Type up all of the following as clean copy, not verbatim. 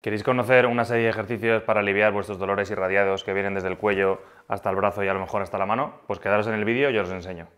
¿Queréis conocer una serie de ejercicios para aliviar vuestros dolores irradiados que vienen desde el cuello hasta el brazo y a lo mejor hasta la mano? Pues quedaros en el vídeo y os los enseño.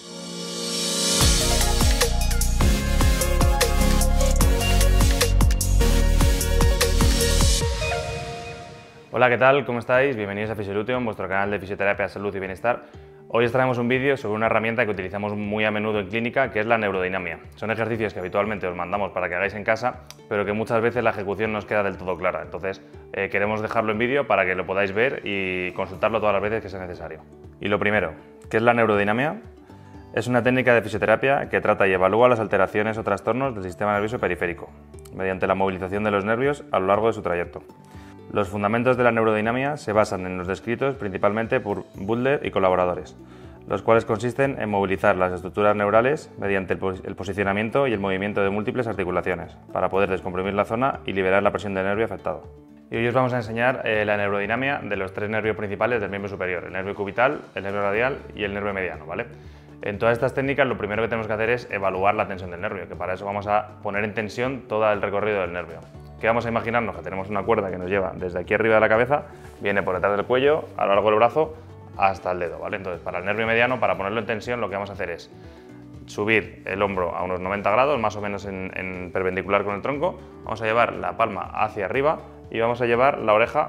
Hola, ¿qué tal? ¿Cómo estáis? Bienvenidos a Fisiolution, vuestro canal de fisioterapia, salud y bienestar. Hoy os traemos un vídeo sobre una herramienta que utilizamos muy a menudo en clínica, que es la neurodinamia. Son ejercicios que habitualmente os mandamos para que hagáis en casa, pero que muchas veces la ejecución no os queda del todo clara. Entonces, queremos dejarlo en vídeo para que lo podáis ver y consultarlo todas las veces que sea necesario. Y lo primero, ¿qué es la neurodinamia? Es una técnica de fisioterapia que trata y evalúa las alteraciones o trastornos del sistema nervioso periférico, mediante la movilización de los nervios a lo largo de su trayecto. Los fundamentos de la neurodinamia se basan en los descritos principalmente por Butler y colaboradores, los cuales consisten en movilizar las estructuras neurales mediante el posicionamiento y el movimiento de múltiples articulaciones, para poder descomprimir la zona y liberar la presión del nervio afectado. Y hoy os vamos a enseñar la neurodinamia de los tres nervios principales del miembro superior, el nervio cubital, el nervio radial y el nervio mediano, ¿vale? En todas estas técnicas lo primero que tenemos que hacer es evaluar la tensión del nervio, que para eso vamos a poner en tensión todo el recorrido del nervio. ¿Qué vamos a imaginarnos? Que tenemos una cuerda que nos lleva desde aquí arriba de la cabeza, viene por detrás del cuello, a lo largo del brazo, hasta el dedo, ¿vale? Entonces, para el nervio mediano, para ponerlo en tensión, lo que vamos a hacer es subir el hombro a unos 90 grados, más o menos en perpendicular con el tronco, vamos a llevar la palma hacia arriba y vamos a llevar la oreja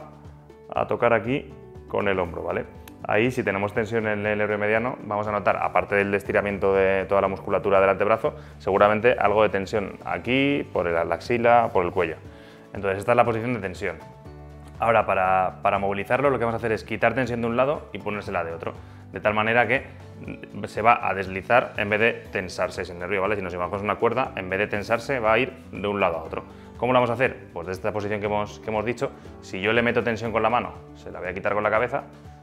a tocar aquí con el hombro, ¿vale? Ahí, si tenemos tensión en el nervio mediano, vamos a notar, aparte del estiramiento de toda la musculatura del antebrazo, seguramente algo de tensión aquí, por la axila, por el cuello. Entonces, esta es la posición de tensión. Ahora, para movilizarlo, lo que vamos a hacer es quitar tensión de un lado y ponérsela de otro, de tal manera que se va a deslizar en vez de tensarse ese nervio, ¿vale? Si nos imaginamos una cuerda, en vez de tensarse, va a ir de un lado a otro. ¿Cómo lo vamos a hacer? Pues de esta posición que hemos dicho, si yo le meto tensión con la mano, se la voy a quitar con la cabeza,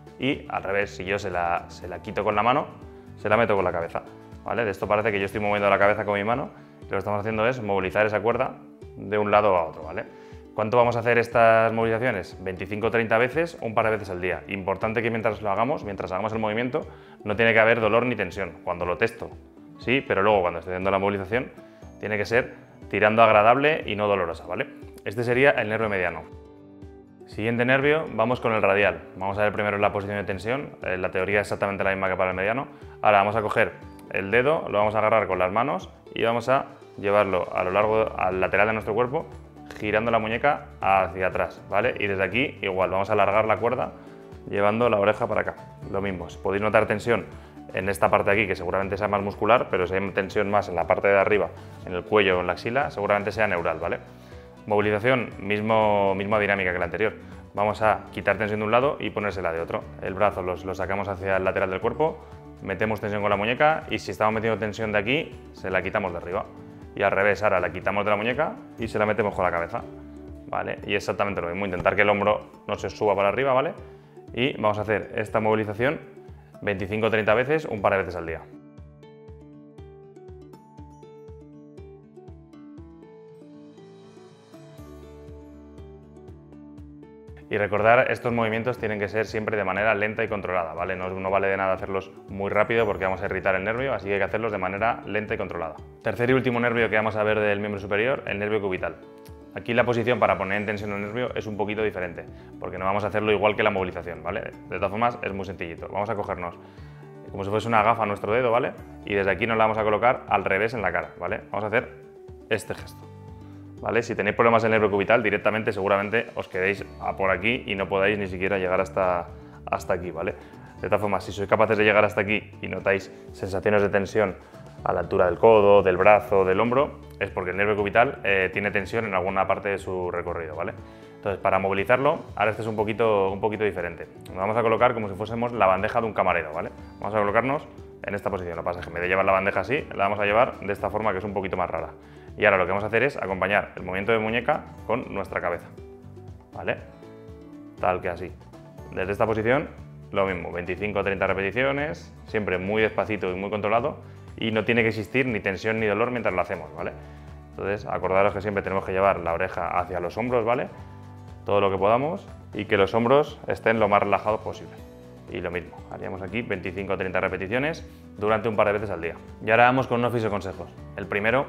y al revés, si yo se la quito con la mano, se la meto con la cabeza, ¿vale? De esto parece que yo estoy moviendo la cabeza con mi mano y lo que estamos haciendo es movilizar esa cuerda de un lado a otro, ¿vale? ¿Cuánto vamos a hacer estas movilizaciones? 25 o 30 veces, un par de veces al día. Importante que mientras hagamos el movimiento, no tiene que haber dolor ni tensión. Cuando lo testo, sí, pero luego cuando estoy haciendo la movilización, tiene que ser tirando agradable y no dolorosa, ¿vale? Este sería el nervio mediano. Siguiente nervio, vamos con el radial. Vamos a ver primero la posición de tensión. La teoría es exactamente la misma que para el mediano. Ahora vamos a coger el dedo, lo vamos a agarrar con las manos y vamos a llevarlo a lo largo, al lateral de nuestro cuerpo, girando la muñeca hacia atrás, ¿vale? Y desde aquí igual, vamos a alargar la cuerda llevando la oreja para acá. Lo mismo, podéis notar tensión en esta parte de aquí, que seguramente sea más muscular, pero si hay tensión más en la parte de arriba, en el cuello o en la axila, seguramente sea neural, ¿vale? Movilización, misma dinámica que la anterior. Vamos a quitar tensión de un lado y ponérsela de otro. El brazo lo sacamos hacia el lateral del cuerpo, metemos tensión con la muñeca y si estamos metiendo tensión de aquí, se la quitamos de arriba. Y al revés, ahora la quitamos de la muñeca y se la metemos con la cabeza, ¿vale? Y exactamente lo mismo, intentar que el hombro no se suba para arriba, ¿vale? Y vamos a hacer esta movilización 25 o 30 veces, un par de veces al día. Y recordar, estos movimientos tienen que ser siempre de manera lenta y controlada, ¿vale? No vale de nada hacerlos muy rápido porque vamos a irritar el nervio, así que hay que hacerlos de manera lenta y controlada. Tercer y último nervio que vamos a ver del miembro superior, el nervio cubital. Aquí la posición para poner en tensión el nervio es un poquito diferente, porque no vamos a hacerlo igual que la movilización, ¿vale? De todas formas, es muy sencillito. Vamos a cogernos como si fuese una gafa a nuestro dedo, ¿vale? Y desde aquí nos la vamos a colocar al revés en la cara, ¿vale? Vamos a hacer este gesto. ¿Vale? Si tenéis problemas en el nervio cubital, directamente seguramente os quedéis por aquí y no podáis ni siquiera llegar hasta aquí, ¿vale? De todas formas, si sois capaces de llegar hasta aquí y notáis sensaciones de tensión a la altura del codo, del brazo, del hombro, es porque el nervio cubital tiene tensión en alguna parte de su recorrido, ¿vale? Entonces, para movilizarlo, ahora este es un poquito diferente. Nos vamos a colocar como si fuésemos la bandeja de un camarero, ¿vale? Vamos a colocarnos en esta posición. Lo que pasa es que en vez de llevar la bandeja así, la vamos a llevar de esta forma que es un poquito más rara. Y ahora lo que vamos a hacer es acompañar el movimiento de muñeca con nuestra cabeza, ¿vale? Tal que así. Desde esta posición, lo mismo, 25 o 30 repeticiones, siempre muy despacito y muy controlado, y no tiene que existir ni tensión ni dolor mientras lo hacemos, ¿vale? Entonces, acordaros que siempre tenemos que llevar la oreja hacia los hombros, ¿vale? Todo lo que podamos, y que los hombros estén lo más relajados posible. Y lo mismo, haríamos aquí 25 o 30 repeticiones durante un par de veces al día. Y ahora vamos con unos fisioconsejos. El primero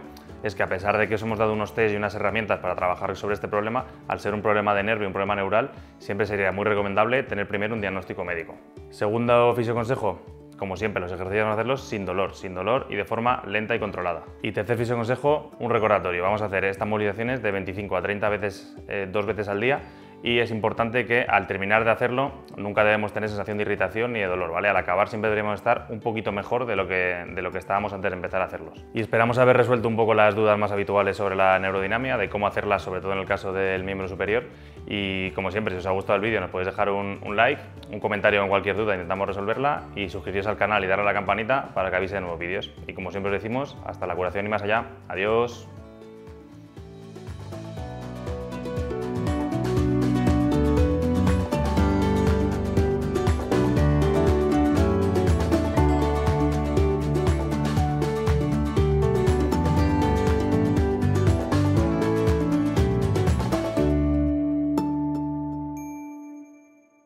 es que a pesar de que os hemos dado unos test y unas herramientas para trabajar sobre este problema, al ser un problema de nervio, un problema neural, siempre sería muy recomendable tener primero un diagnóstico médico. Segundo fisioconsejo, como siempre, los ejercicios vamos a hacerlos sin dolor y de forma lenta y controlada. Y tercer fisioconsejo, un recordatorio. Vamos a hacer estas movilizaciones de 25 a 30 veces, 2 veces al día, y es importante que al terminar de hacerlo nunca debemos tener sensación de irritación ni de dolor, ¿vale? Al acabar siempre deberíamos estar un poquito mejor de lo que estábamos antes de empezar a hacerlos. Y esperamos haber resuelto un poco las dudas más habituales sobre la neurodinamia, de cómo hacerlas, sobre todo en el caso del miembro superior. Y como siempre, si os ha gustado el vídeo nos podéis dejar un like, un comentario con cualquier duda, intentamos resolverla, y suscribiros al canal y darle a la campanita para que avise de nuevos vídeos. Y como siempre os decimos, hasta la curación y más allá. Adiós.